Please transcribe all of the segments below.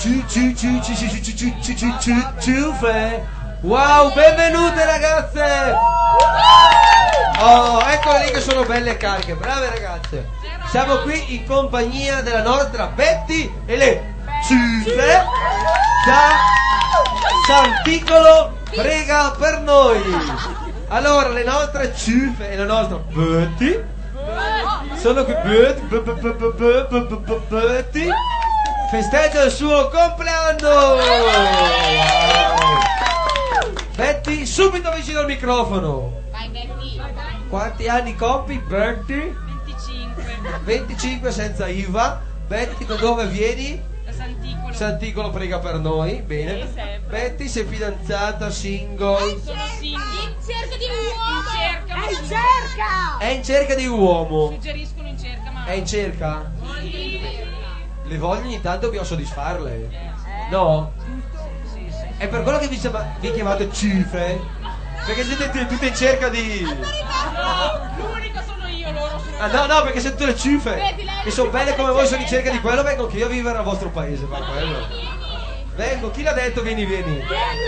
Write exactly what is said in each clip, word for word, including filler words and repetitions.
ciu ciu ciu ciu ciu ciu ciu ciu ciu ciu ciufe. Wow, benvenute ragazze. Oh, eccole lì che sono belle e cariche, brave ragazze. Siamo qui in compagnia della nostra Betty e le ciufe da Santicolo prega per noi. Allora, le nostre ciufe e la nostra Betty sono qui. Betty festeggia il suo compleanno. Betty, subito vicino al microfono. Vai Betty. Quanti anni compi, Betty? venticinque. venticinque senza I V A. Betty, da dove vieni? Da Santicolo. Santicolo prega per noi. Bene. Sì, sempre. Betty, sei fidanzata, single? Sono single. In cerca di uomo! In cerca. È in cerca! È in cerca di uomo. Suggeriscono in cerca, ma... È in cerca? Sì. Le voglio ogni tanto dobbiamo soddisfarle. No? Sì, sì. È per quello che vi, chiama- vi chiamate ciufe? Perché siete t- tutte in cerca di... No, l'unica sono io, loro sono... Ah no, no, perché siete tutte le ciufe che sono belle come voi, sono in cerca di quello, vengo anch'io a vivere al vostro paese per quello. Vengo, chi l'ha detto vieni, vieni?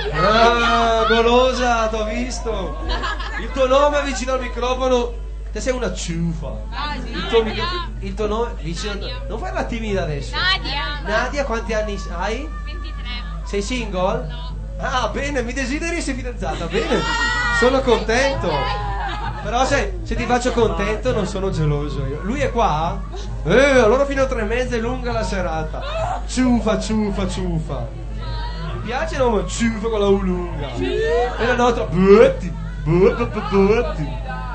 Ah, golosa, t'ho visto. Il tuo nome è vicino al microfono. Te sei una ciufa. Ah, sì. Il tuo, micro- il tuo nome vicino... Non farla timida adesso. Nadia. Nadia, quanti anni hai? ventitré. Sei single? No. Ah, bene, mi desideri sei fidanzata, bene. Sono contento. Però se, se ti faccio contento non sono geloso io. Lui è qua? Eh, allora fino a tre e mezza è lunga la serata. Ciufa, ciufa, ciufa. Mi piace il nome ciufa con la U lunga. E la nostra Betty. Betty, Betty.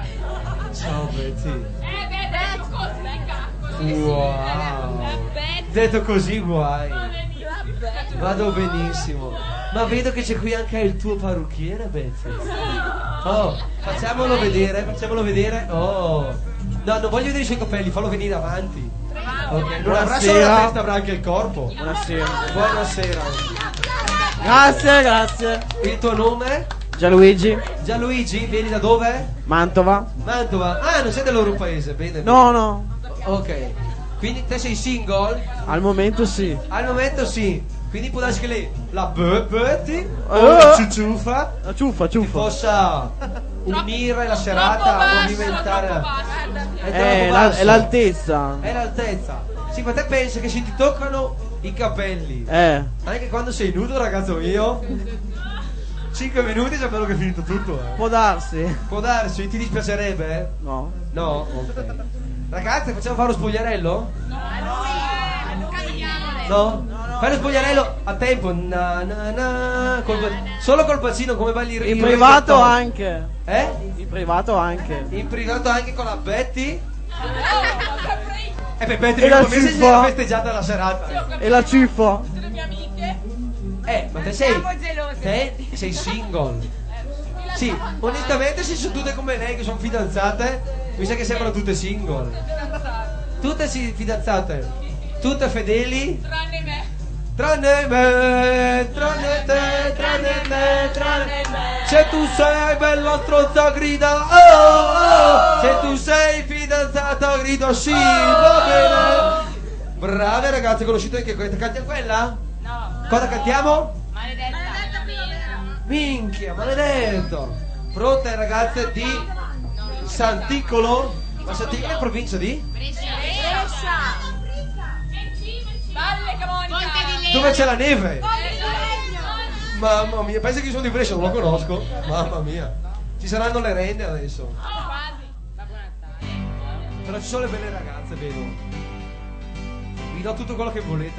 Ciao Betty. Eh, beh, detto così, Wow. Detto così guai. Vado benissimo. Ma vedo che c'è qui anche il tuo parrucchiere, Betty. Oh, facciamolo vedere, facciamolo vedere. Oh. No, non voglio vedere i suoi capelli, fallo venire avanti. Ok, non avrà solo la testa, avrà anche il corpo. Buonasera. Buonasera. Grazie, grazie. Il tuo nome? Gianluigi, Gianluigi, vieni da dove? Mantova. Mantova. Ah, non sei del loro paese, bene. No, no, Ok. Quindi te sei single? al momento sì. Al momento sì. Quindi può darsi che lei, la Be- Betty o Oh. la ciuciufa La ciuffa, ti ciuffa. possa unire la serata, Troppo basso, movimentare. troppo basso. È troppo Eh, la- basso. è l'altezza. È l'altezza. Sì, ma te pensi che se ti toccano i capelli, Eh, anche quando sei nudo, ragazzo mio, cinque minuti già bello che è finito tutto, eh. può darsi. Può darsi, ti dispiacerebbe? Eh? No. No? Ok. Ragazze, facciamo fare lo spogliarello? No? Fai lo spogliarello a tempo. Na, na, na, col- solo col bacino come balli il In il privato reggaeton. anche. Eh? In privato anche. In privato anche con la Betty? E per Betty E la come se si ciuffa? era festeggiata la serata. E la ciuffa? Le mie amiche. Eh, ma te sei. Siamo gelose. Te sei single. Sì, onestamente se sono tutte come lei che sono fidanzate, mi sa che sembrano tutte single. Tutte sì, fidanzate. Tutte fedeli. Tranne me. Tranne me, tranne te, tranne me, tranne me. Se tu sei bella stronza grida oh, oh. Se tu sei fidanzata grida sì, va bene. Brave ragazze, conoscete anche questa? Cantiamo quella? No. Cosa cantiamo? Maledetta. Minchia, maledetto. Pronte ragazze di Santicolo? Ma Santicolo è in provincia di? Brescia. Valle Camonica. Dove c'è la neve? Mamma mia, pensa che io sono di Brescia, non lo conosco. Mamma mia. Ci saranno le rende adesso. Quasi. Babbo Natale. Però ci sono le belle ragazze, vedo. Vi do tutto quello che volete.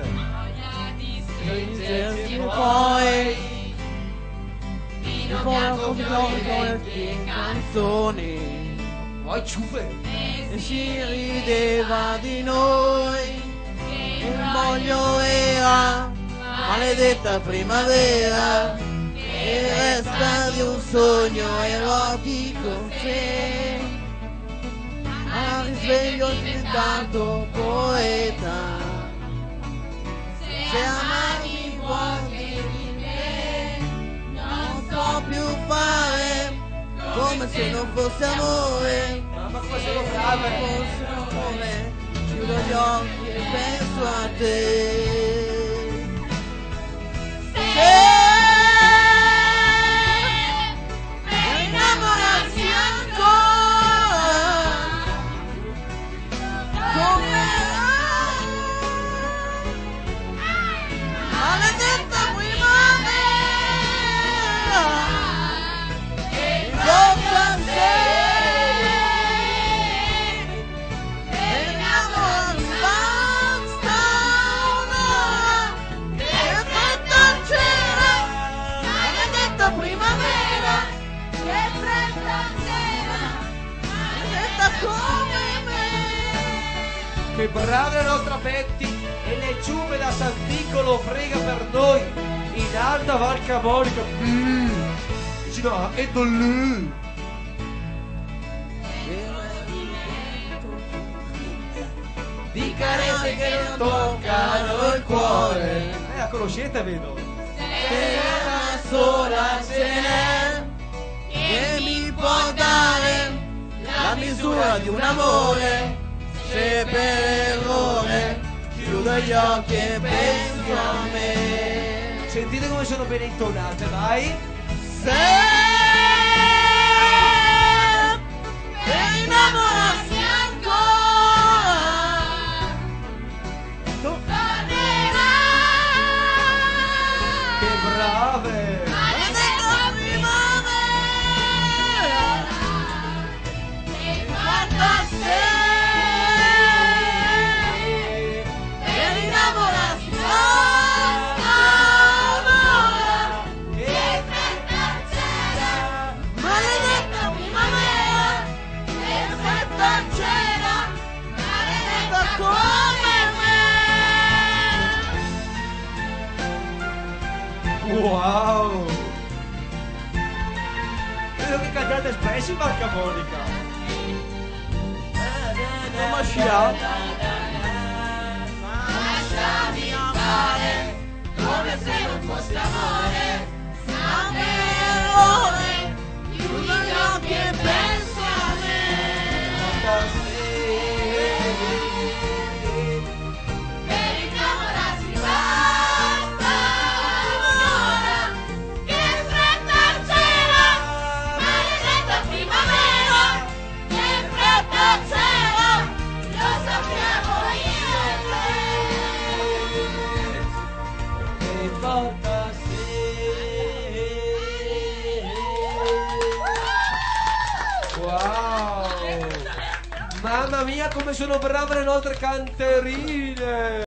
E poi Vino bianco con le canzoni Poi ciufe. e si rideva di noi. Il moglio era maledetta primavera e resta di un sogno erotico se a risveglio diventato poeta. Se amami vuoi di me non so più fare come se non fosse amore. Mamma come sono Se brave. fosse amore chiudo gli occhi e penso a te. prospetti e le ciube da San Piccolo frega per noi in alta Val Camonica, mm. vicino a Edolù. Di carezze che non toccano il cuore, Eh, la conoscete, vedo. se una sola ce n'è che mi può dare la misura di un amore, se per errore chiudo gli occhi e penso a me. Sentite come sono ben intonate, vai. Se per innamorarsi ancora tornerà. Che brave. Maledetta primavera che guarda sé per innamorarsi ancora. Che fretta c'era, maledetta primavera, che fretta c'era, maledetta come me. Wow. Vedo che cantate spesso in Val Camonica. Come sciato? Lasciami amare come se non fosse amore, anche errore, chiudo gli occhi e penso a me. Per innamorarsi basta un'ora, che fretta c'era, maledetta primavera, che fretta c'era, lo sappiamo io e te. Che importa se Wow. Mamma mia, come sono brave le nostre canterine.